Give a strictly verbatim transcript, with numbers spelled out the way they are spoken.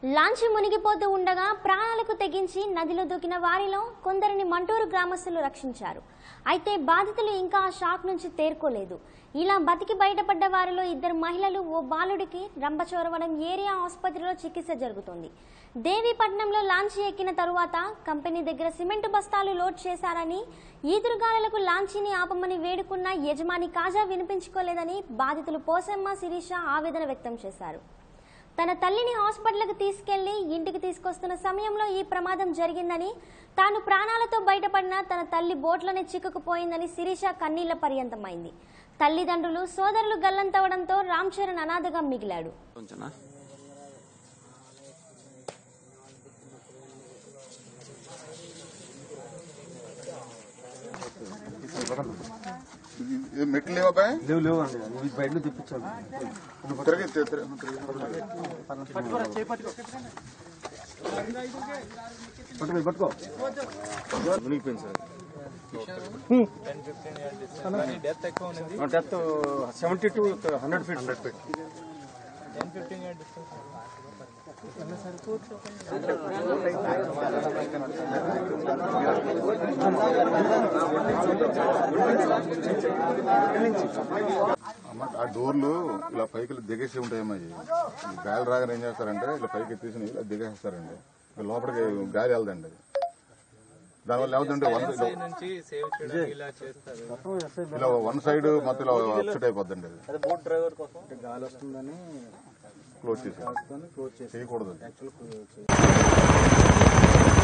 లాంచి మునిగిపోతూ ఉండగా ప్రాణాలకు తెగించి నదిలో దూకిన వారిలో కొందరిని మంటూరు గ్రామస్తులు రక్షించారు. అయితే బాధితులు ఇంకా ఆ షాక్ నుంచి తేరుకోలేదు. ఇలా బతికి బయటపడ్డ వారిలో ఇద్దరు మహిళలు, ఓ బాలుడికి రంపచోడవరం ఏరియా ఆసుపత్రిలో చికిత్స జరుగుతుంది. దేవీపట్నంలో లాంచీ ఎక్కిన తరువాత కంపెనీ దగ్గర సిమెంట్ బస్తాలు లోడ్ చేశారని, ఈదురుగాలులకు లాంచీని ఆపమని వేడుకున్న యజమాని కాజా వినిపించుకోలేదని బాధితులు పోసమ్మ, శిరీష ఆవేదన వ్యక్తం చేశారు. తన తల్లిని హాస్పిటల్కి తీసుకెళ్లి ఇంటికి తీసుకొస్తున్న సమయంలో ఈ ప్రమాదం జరిగిందని, తాను ప్రాణాలతో బయటపడిన తన తల్లి బోట్లోనే చిక్కుకుపోయిందని శిరీష కన్నీళ్ల పర్యంతమైంది. తల్లిదండ్రులు, సోదరులు గల్లంతవడంతో రామ్ చరణ్ అనాథగా మిగిలాడు. మెట్లు లేవా? లేవు లేవు అండి, బయట నుంచి తెప్పించాను. పట్టుకో మునిగిపోయింది sir. Death seventy two hundred feet hundred feet ఆ డోర్లు ఇలా పైకి దిగేసి ఉంటాయమ్మా. గాలి రాగానే ఏం చేస్తారంటే ఇలా పైకి ఎత్తేసి ఇలా దిగేస్తారండి. లోపలికి గాలి వెళ్దండి. దానివల్ల ఏమవుతుంటే ఇలా వన్ సైడ్ మొత్తం అప్సెట్ అయిపోద్దండి. అది బోట్ డ్రైవర్ కోసం గాలి వస్తుందని క్లోజ్ చేసి క్లోజ్ చేసి చేయకూడదు.